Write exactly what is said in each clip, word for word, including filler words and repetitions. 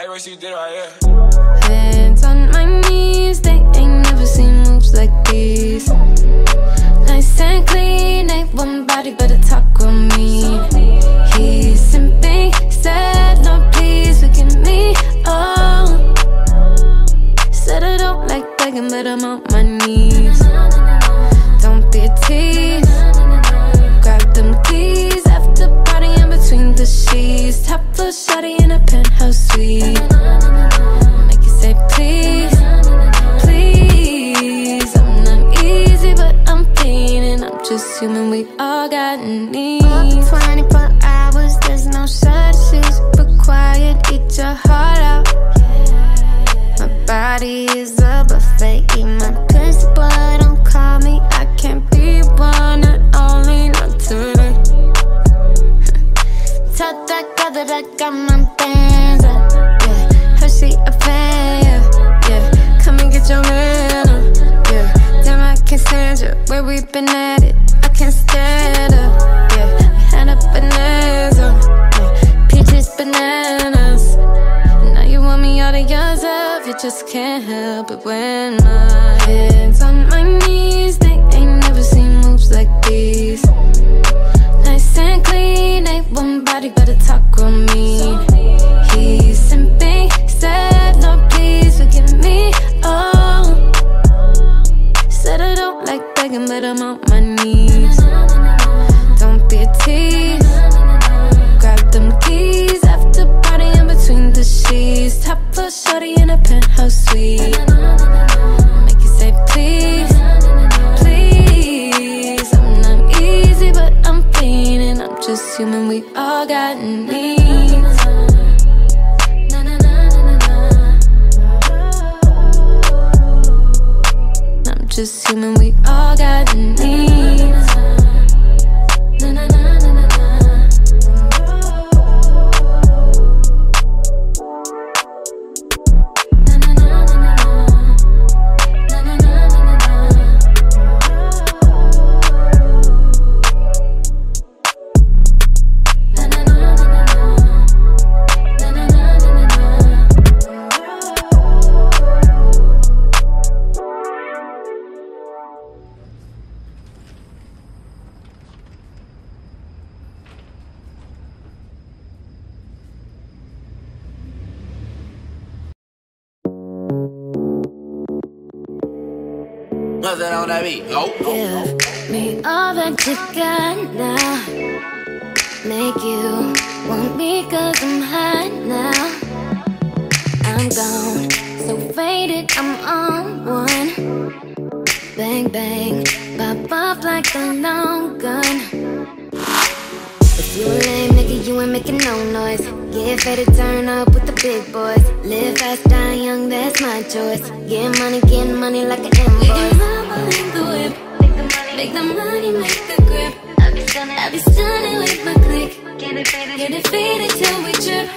like what she did right here. Hands on my knees, they ain't never seen moves like these. Nice and clean, ain't one body better talk on me. He's simply said, no please forgive me, oh. Said I don't like begging, but I'm on my knees. Don't be a tease. Grab them keys after partying between the sheets. Top floor shawty in a penthouse suite. Make you say please, please. I'm not easy, but I'm feeling. I'm just human, we all got needs. twenty-four hours, there's no services required. Eat your heart out. My body is a buffet. Eat my pussy, boy, don't call me. I can't be one and only, not today. Tell that girl that I got my bands up, yeah. Her she a fan, yeah, yeah. Come and get your man up, yeah. Damn, I can't stand you, where we been at it. I can't stand up, yeah. Had a bonanza, yeah. Peaches, bananas. Now you want me all to yourself. You just can't help it when my hands on my knees. They ain't never seen moves like these. Nice and clean, ain't one body better talk on me. He's simply said, no please forgive me, oh. Said I don't like begging, but I'm on my knees. Don't be a tease. Grab them keys after partying between the sheets. Top floor shawty in a penthouse suite. Make you say please, please. I'm not easy, but I'm feeling. I'm just human, we all got needs. I'm just human, we all got needs. Nothing on that beat. Oh, oh, oh. Give me all that you got now. Make you want me cause I'm hot now. I'm gone, so faded, I'm on one. Bang, bang, pop off like a long gun. If you a lame nigga, you ain't making no noise. Get faded, turn up with the big boys. Live fast, die young, that's my choice. Get money, get money like an invoice. Make the mama in the whip. Make the money, make the grip. I be stunning, I be stunning with my click. Get it faded, get it faded till we trip.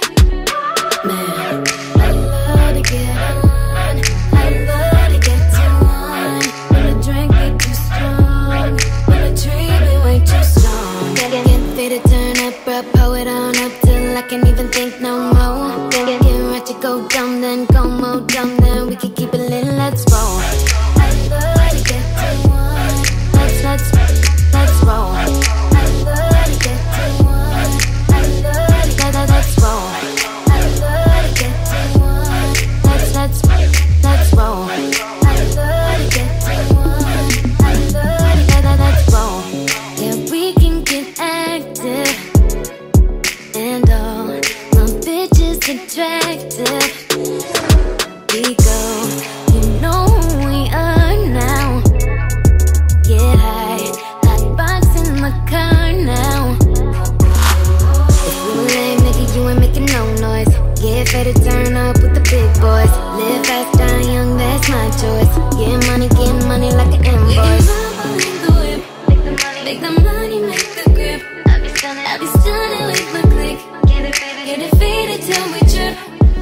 Man, I love to get on. I love to get too on. When the drink be too strong, when the tree be way too strong. Get, get, get faded, turn up, bro, pull it on up till I can't even think no more. Get, get, get ratchet, go dumb, then go more dumb, then we can keep it lit, let's roll. I love to get too on. Let's, let's, let's roll. I love to get too on. I love to get, let's roll. I love to get too on. Let's, let's, let's roll. I love to get too on. I love to get, let's roll. Yeah, we can get active. And all my bitches attractive. We go, you know who we are now. Get high, hot box in my car now. If you a lame nigga, you ain't making no noise. Get faded, turn up with the big boys. Live fast, die young, that's my choice. Get money, get money like an invoice. Make the whip, make the money, make the grip. I be stunning, I be stunning with my click. Get it faded, get it faded till we trip.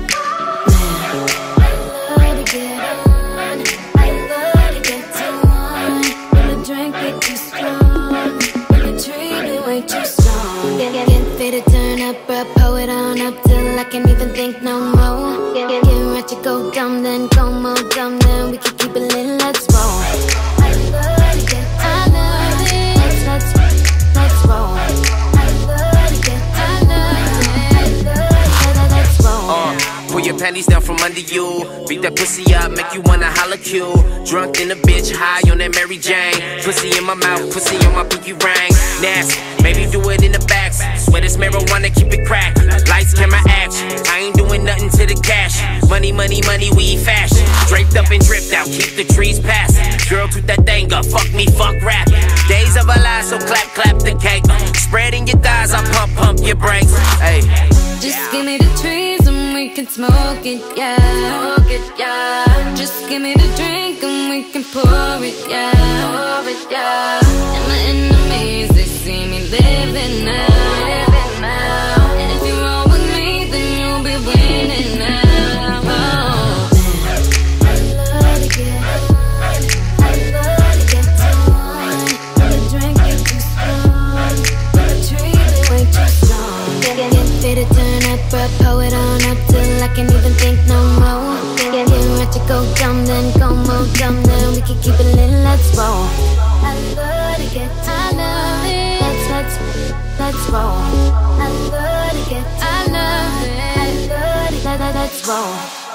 Man, I love to get on. I love to get too on. When the drink be too strong, when the tree be way too strong. Get, get, get fit to turn up, bro, pull it on up till I can't even think no more. Get, get, get ready to go dumb, then go more dumb, then we can keep it lit, let's roll. I love it, I love it, let's, let's, let's roll. I love it, I love it, let's roll. Uh, pull your panties down from under you, beat that pussy up, make you wanna holla cue. Drunk in a bitch, high on that Mary Jane. Pussy in my mouth, pussy on my pinky ring. Nasty, maybe do it in the back. Swear this marijuana, keep it cracked. Lights, camera, action. I ain't doing nothing to the cash. Money, money, money, we fashion. Draped up and dripped out, keep the trees passing. Girl, toot that thing up, fuck me, fuck rap. Days of our lives, so clap, clap the cake. Spreading your thighs, I pump, pump your brakes. Hey, just give me the trees and we can smoke it, yeah. Smoke it, yeah. Just give me the drink and we can pour it, yeah. Pour it, yeah. And my enemies, they see me living now. Living now. And if you roll with me, then you'll be winning now. Oh, man. I love to get on. I love to get on. The drink is too strong. The treat is way too strong. Get, get, get fit to turn up, bro, pull it on up till I can't even think no more. Get, get, get ready to go dumb, then go more dumb, then we can keep it lit, let's roll. I love to get I love it. Let's, let's, let's roll. I love to get I love it. I love it. Let, let, let's roll.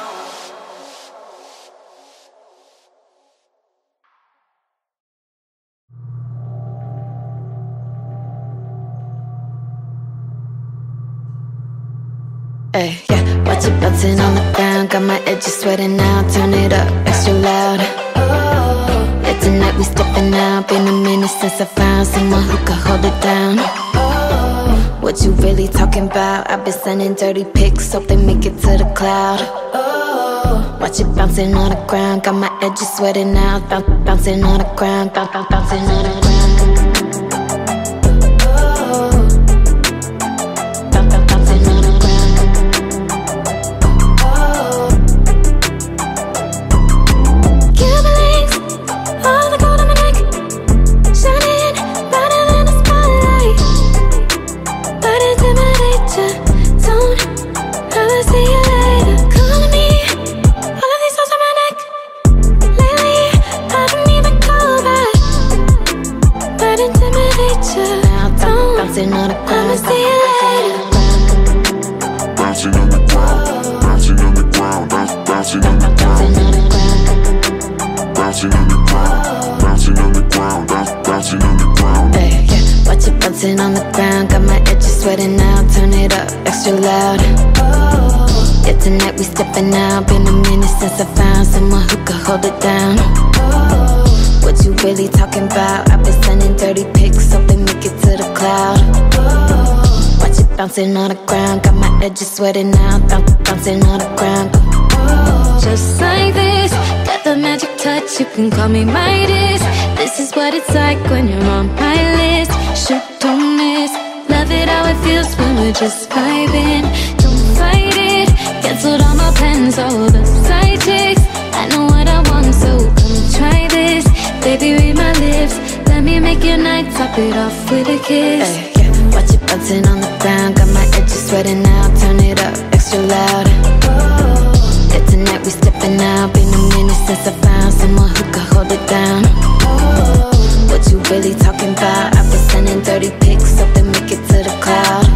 Ay, yeah, watch it bouncing on the ground. Got my edges sweating now. Turn it up extra loud. Oh, yeah, tonight we stepping out. Been a minute since I found someone who could hold it down. Oh, what you really talking about? I've been sending dirty pics, hope they make it to the cloud. Oh, watch it bouncing on the ground. Got my edges sweating now. Bounce, bouncing on the ground. Bounce, bounce, bouncing on the ground. On the ground, got my edges sweating now. Turn it up extra loud. Oh, yeah, tonight we stepping out. Been a minute since I found someone who could hold it down. Oh, what you really talking about? I've been sending dirty pics, hope they make it to the cloud. Oh, watch it bouncing on the ground. Got my edges sweating now. Bounce, bouncing on the ground. Oh, just like this, got the magic touch. You can call me Midas. This is what it's like when you're on my list. Shoot, don't miss. Love it how it feels when we're just vibing. Don't fight it. Canceled all my plans, all the side chicks. I know what I want, so come try this. Baby, read my lips. Let me make your night, top it off with a kiss. Ay, yeah. Watch it bouncing on the ground. Got my edges sweating now. Turn it up extra loud. Oh, yeah, tonight we stepping out. Been a minute since I found someone who could hold it down. Oh, what you really talking about? I've been sending dirty pics, hope they make it to the cloud.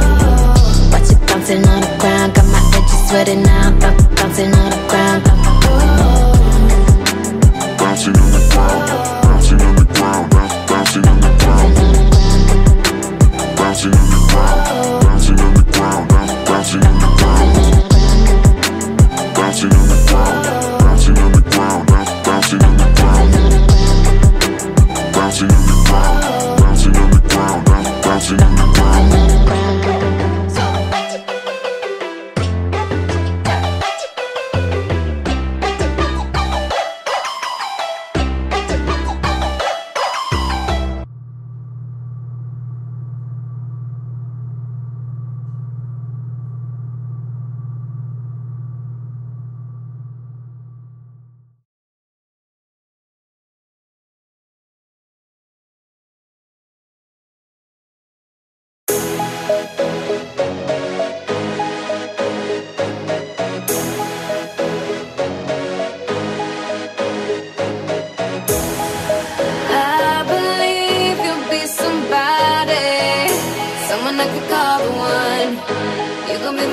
Oh, watch it bouncing on the ground. Got my edges sweating now. Bounce, bouncing on the ground. Oh, bouncing on the ground, bouncing on the ground, bouncing on the ground, bouncing on the ground, bouncing on the ground, bouncing on the ground, bouncing on the ground, bouncing on the ground, bouncing on the ground, bouncing on the ground, bouncing on the ground, bouncing on the ground.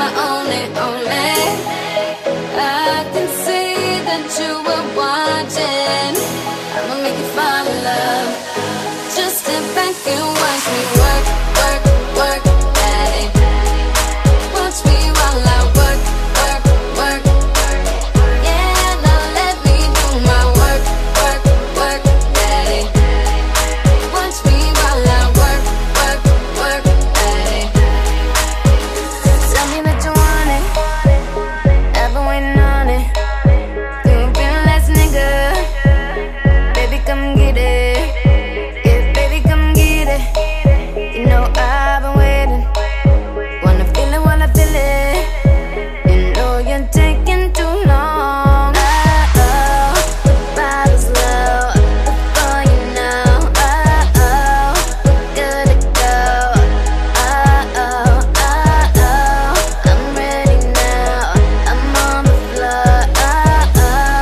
my only, only. I can see that you were watching. I'ma make you fall in love. Just step back and watch me work, work, work, daddy. Watch me while I work, work, work. Yeah, now let me do my work, work, work, daddy. Watch me while I work, work, work, daddy. Tell me that you want it. I've been waiting on it. You've been the last nigga. Baby, come get it. Yeah, baby, come get it. You know I've been waiting. Wanna feel it while I feel it. You know you're taking too long. Uh-oh, the bottle's low. Before you know, uh-oh, we're good to go. Uh-oh, uh-oh, I'm ready now. I'm on the floor. Uh-oh,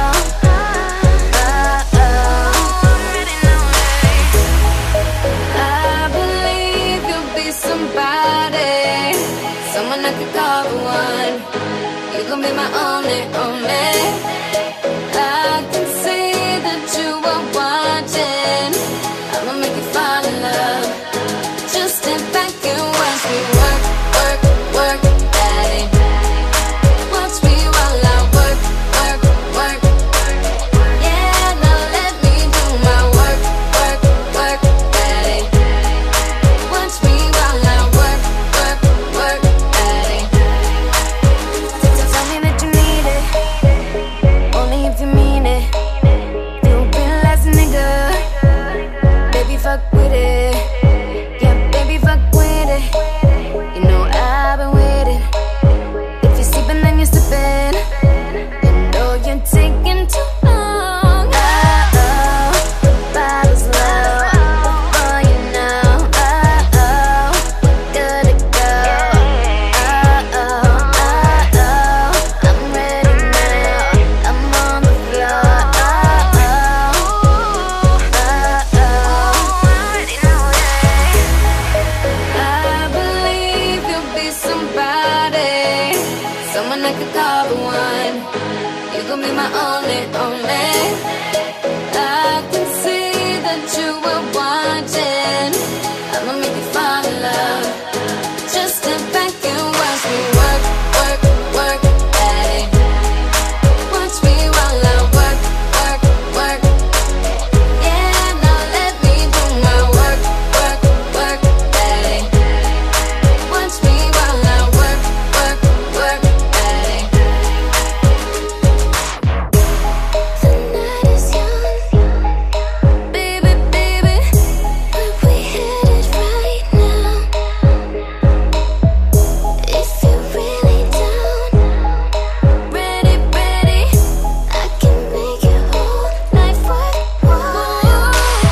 uh-oh, I'm ready now. I believe you'll be somebody, someone I could call the one. You gon' be my only, only. I can see that you are watching. I'ma make you fall in love. Just step back and watch me work, work, work, daddy. Watch me while I work, work, work. Yeah, now let me do my work, work, work, daddy. Watch me while I work, work, work, daddy. So tell me that you need it, only if you mean it. You'll be the last nigga. Baby, fuck with it. Yeah, baby, fuck with it. You know I've been waiting. If you're sleeping, then you're slipping. You know you're taking too long. Uh-oh, the bottle's low. Before you know, uh-oh, we're good to go. Uh-oh, uh-oh, I'm ready now. I'm on the floor. Uh-oh, uh-oh, I'm ready now. I believe you'll be somebody, someone I could call the one. You gon' be my only, only. I can see that you were watching. I'ma make you fall in love. Just step back and watch me work, work, work, daddy. Watch me while I work, work, work. Yeah, now let me do my work, work, work, daddy. Watch me while I work, work, work, daddy. The night is young, baby, baby. Where we headed right now? If you're really down, ready, ready, I can make your whole life worthwhile.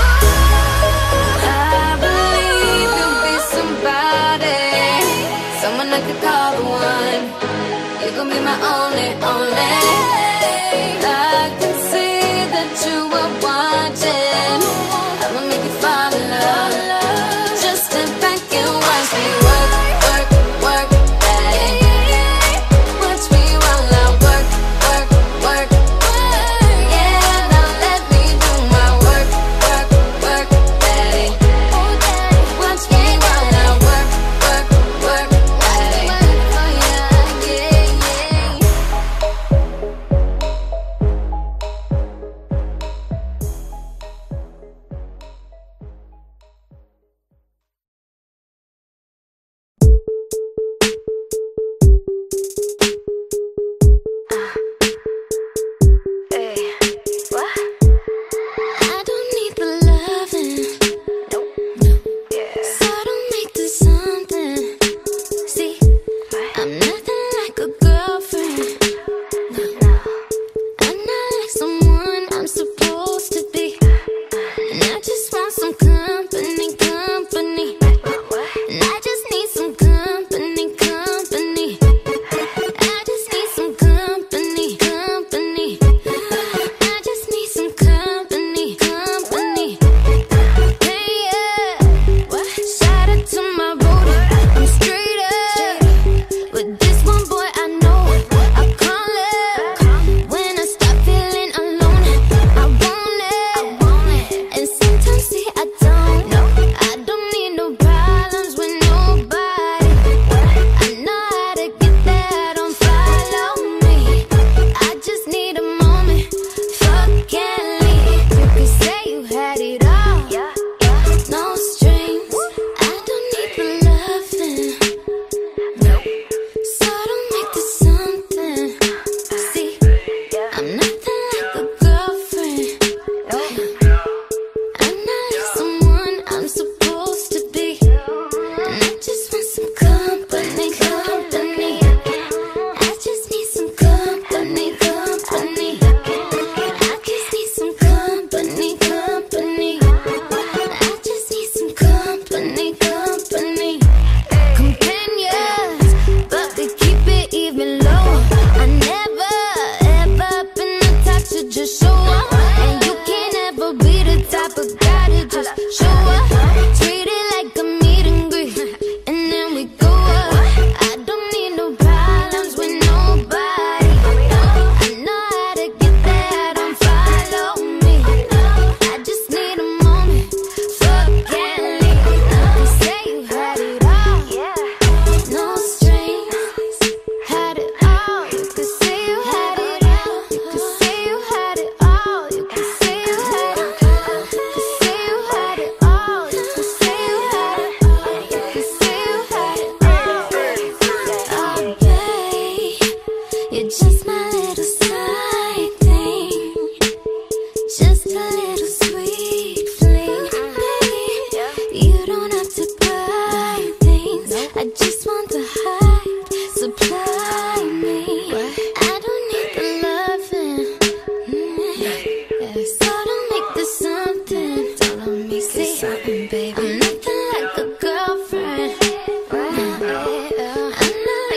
I believe you'll be somebody, someone I could call the one. You gon' be my only, only. I can see that you were watching. I'ma make you fall in love. Just step back and watch me work, work, work, daddy. Watch me while I work, work, work. Yeah, now let me do my work, work, work, daddy. Watch me while I work, work, work, daddy. Oh yeah, yeah, yeah.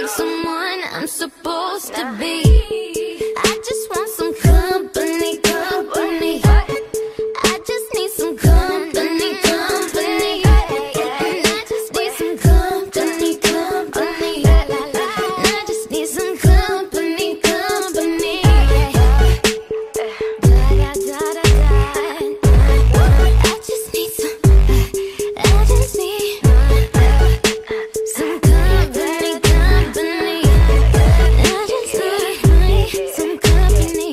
someone I'm supposed to be. I just want some company, company. I just need some company, company. And I just need some company, company. And I just need some company, company. Da da da da da. I just need some. I just need some company, company. I just need some company.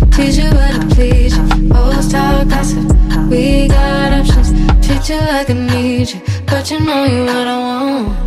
like a need you, but you know you're what I want.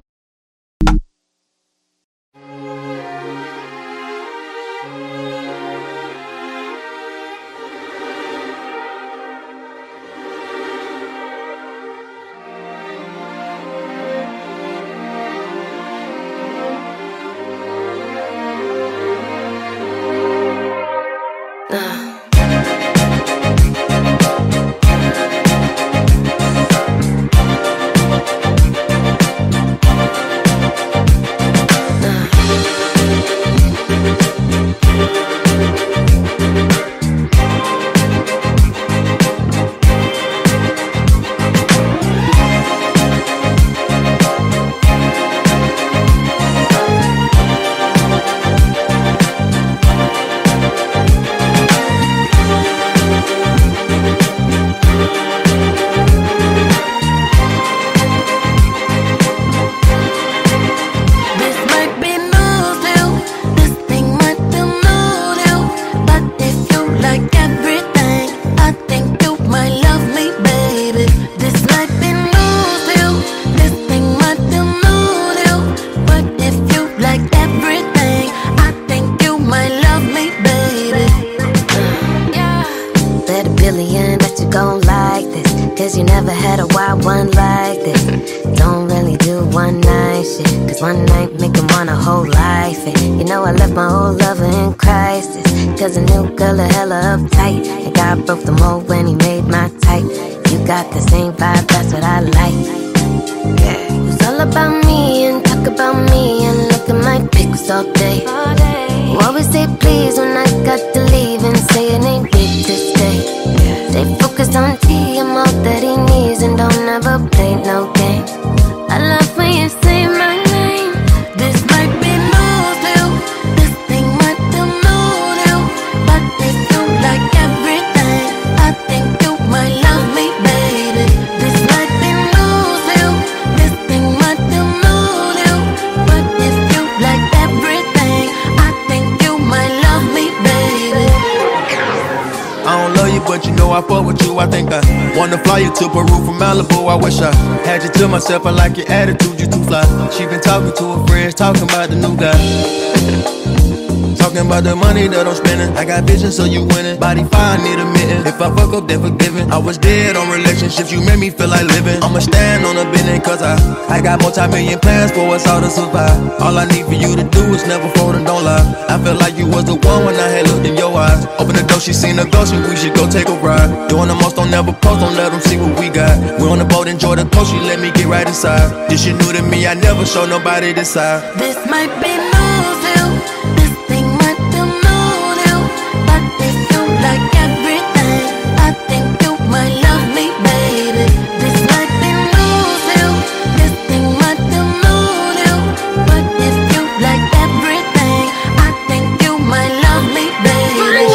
To Peru from Malibu, I wish I had you to myself. I like your attitude, you too fly. She been talking to her friends, talking about the new guy. Talking about the money that I'm spending. I got vision, so you winning. Body fine, need a mitten. If I fuck up, then forgiven. I was dead on relationships, you made me feel like living. I'ma stand on a business, cause I I got multi-million plans for us all to survive. All I need for you to do is never fold and don't lie. I felt like you was the one when I had looked in your eyes. Open the door, she seen the ghost, and we should go take a ride. Doing the most, don't never post, don't let them see what we got. We on the boat, enjoy the coast, she let me get right inside. This shit new to me, I never show nobody this side. This might be new to you, this thing might be new to you, but if you like everything, I think you might love me, baby. This might be new to you, this thing might be new to you, but if you like everything, I think you might love me, baby.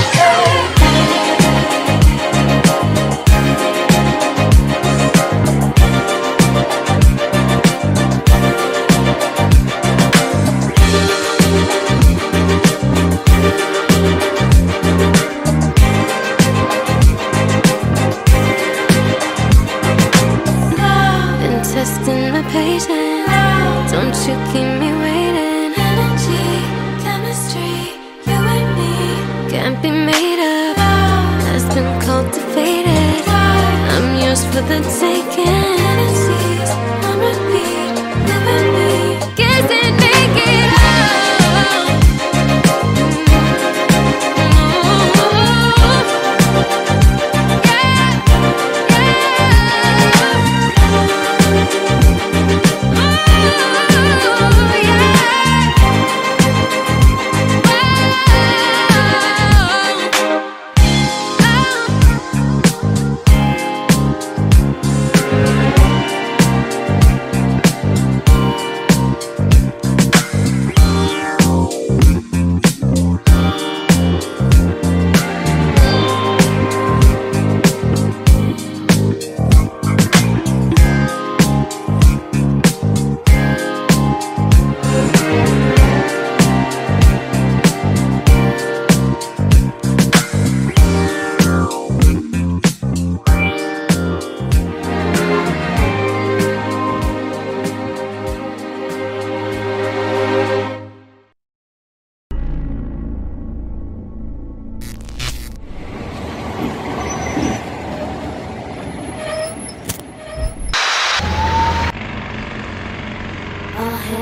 Testing my patience, don't you keep me waiting. Energy, chemistry, you and me can't be made up, has been cultivated. I'm yours for the taking. Fantasies on repeat, live in me, kiss and make it up.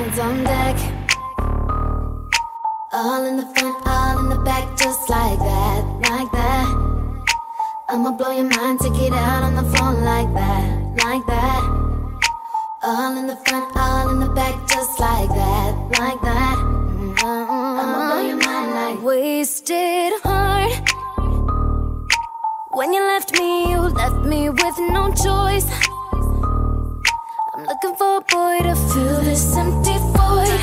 hands on deck. All in the front, all in the back, just like that, like that. I'ma blow your mind, take it out on the floor like that, like that. All in the front, all in the back, just like that, like that. Mm-hmm. I'ma blow your mind like wasted heart. When you left me, you left me with no choice. I'm looking for a boy to fill this empty void.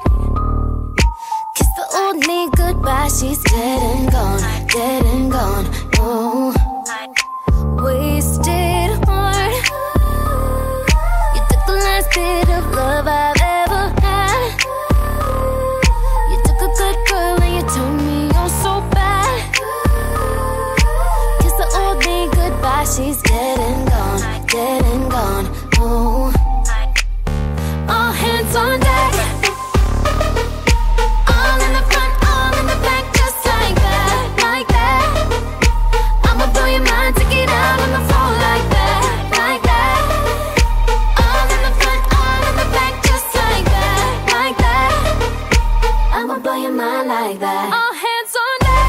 Kiss the old me goodbye, she's dead and gone, dead and gone. Oh, wasted heart. You took the last bit of love I've ever had. You took a good girl and you turned me on so bad. Kiss the old me goodbye, she's dead and gone, dead and gone. Oh, all hands on deck. All in the front, all in the back, just like that, like that. I'ma blow your mind, take it out on the floor like that, like that. All in the front, all in the back, just like that, like that. I'ma blow your mind like that. All hands on deck.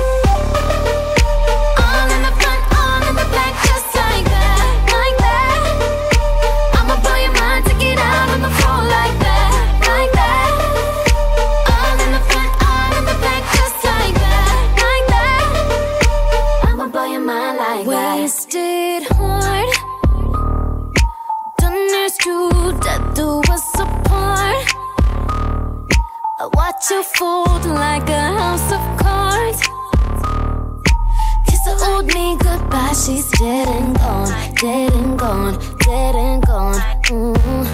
All in the front, all in the back, just like that, like that. I'ma blow your mind, take it out on the floor like that, like that. All in the front, all in the back, just like that, like that. I'ma blow your mind like that. Wasted heart. Done this to death do us apart. I watch you fold like a house of cards. Kiss the old me goodbye, she's dead and gone, dead and gone, dead and gone. Mm.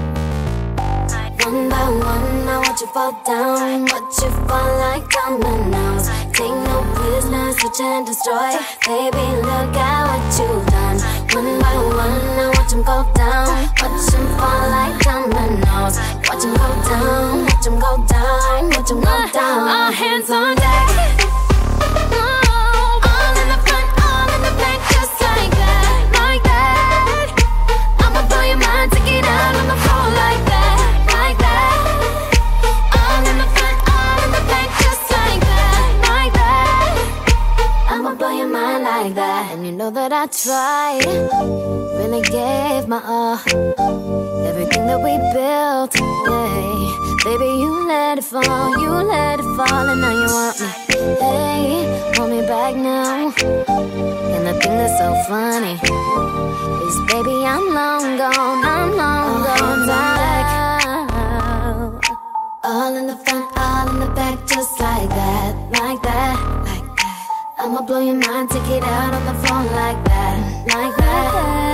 One by one, I watch you fall down, watch you fall like dominoes. Take no prisoners, switch and destroy. Baby, look at what you've done. One by one, I watch them go down, watch them fall like dominoes. Watch them go down, watch them go down, watch them go down. All hands on deck. All in the front, all in the back, just like that, like that. I'ma blow your mind, take it out on the floor like that, like that. All in the front, all in the back, just like that, like that. I'ma blow your mind like that. And you know that I tried, really gave my all. Everything that we built, yeah. Baby, you let it fall, you let it fall, and now you want me. Hey, hold me back now. And the thing that's so funny is, baby, I'm long gone, I'm long gone back. All in the front, all in the back, just like that, like that, like that. I'ma blow your mind, take it out on the floor like that, like that.